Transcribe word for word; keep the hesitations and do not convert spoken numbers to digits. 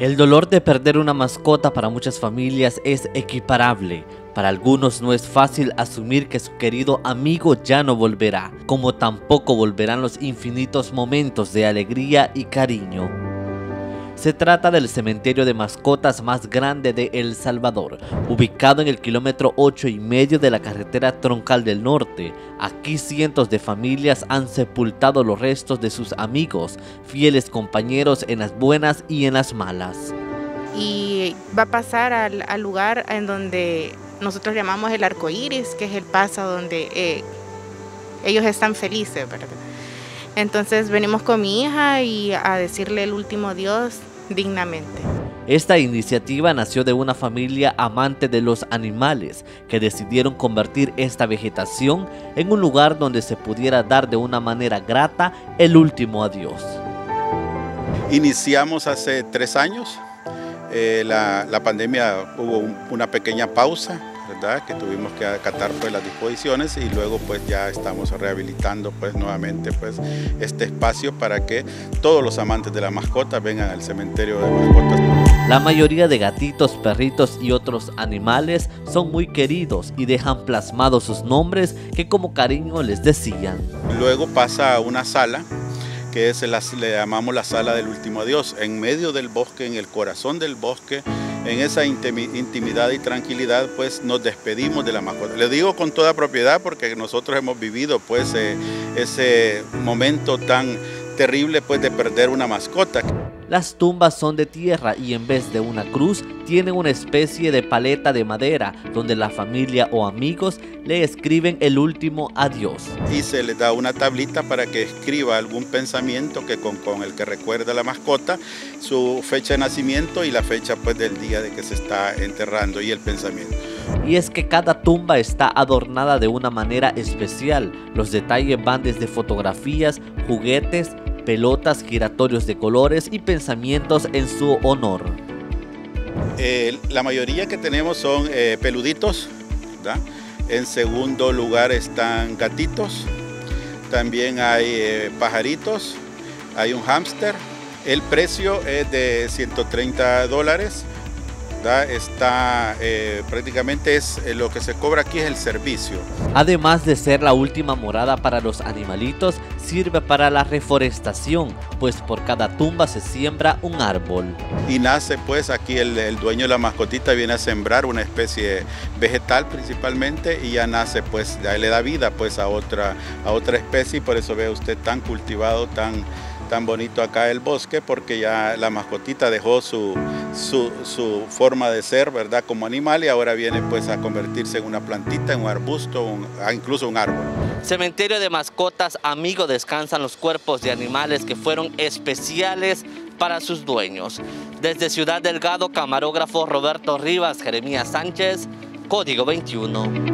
El dolor de perder una mascota para muchas familias es equiparable. Para algunos no es fácil asumir que su querido amigo ya no volverá, como tampoco volverán los infinitos momentos de alegría y cariño. Se trata del cementerio de mascotas más grande de El Salvador, ubicado en el kilómetro ocho y medio de la carretera troncal del norte. Aquí cientos de familias han sepultado los restos de sus amigos, fieles compañeros en las buenas y en las malas. Y va a pasar al, al lugar en donde nosotros llamamos el arco iris, que es el paso donde eh, ellos están felices, ¿verdad? Entonces venimos con mi hija y a decirle el último adiós dignamente. Esta iniciativa nació de una familia amante de los animales que decidieron convertir esta vegetación en un lugar donde se pudiera dar de una manera grata el último adiós. Iniciamos hace tres años, eh, la, la pandemia hubo un, una pequeña pausa, ¿verdad? Que tuvimos que acatar pues las disposiciones y luego pues ya estamos rehabilitando pues nuevamente pues este espacio para que todos los amantes de la mascota vengan al cementerio de mascotas. La mayoría de gatitos, perritos y otros animales son muy queridos y dejan plasmados sus nombres que como cariño les decían. Luego pasa a una sala que es la, le llamamos la sala del último adiós, en medio del bosque, en el corazón del bosque. En esa intimidad y tranquilidad pues nos despedimos de la mascota. Le digo con toda propiedad porque nosotros hemos vivido pues eh, ese momento tan terrible pues de perder una mascota. Las tumbas son de tierra y en vez de una cruz tienen una especie de paleta de madera donde la familia o amigos le escriben el último adiós. Y se le da una tablita para que escriba algún pensamiento que con, con el que recuerda a la mascota, su fecha de nacimiento y la fecha pues del día de que se está enterrando y el pensamiento. Y es que cada tumba está adornada de una manera especial. Los detalles van desde fotografías, juguetes, pelotas, giratorios de colores y pensamientos en su honor. Eh, la mayoría que tenemos son eh, peluditos, ¿verdad? En segundo lugar están gatitos, también hay eh, pajaritos, hay un hámster. El precio es de ciento treinta dólares. ¿verdad? Está eh, prácticamente es eh, lo que se cobra aquí es el servicio. Además de ser la última morada para los animalitos, sirve para la reforestación, pues por cada tumba se siembra un árbol. Y nace pues aquí el, el dueño de la mascotita viene a sembrar una especie vegetal principalmente y ya nace pues, ya le da vida pues a otra, a otra especie y por eso ve usted tan cultivado, tan, tan bonito acá el bosque, porque ya la mascotita dejó su, su, su forma de ser, ¿verdad? Como animal y ahora viene pues a convertirse en una plantita, en un arbusto, un, incluso un árbol. Cementerio de mascotas Amigo descansan los cuerpos de animales que fueron especiales para sus dueños. Desde Ciudad Delgado, camarógrafo Roberto Rivas, Jeremías Sánchez, Código veintiuno.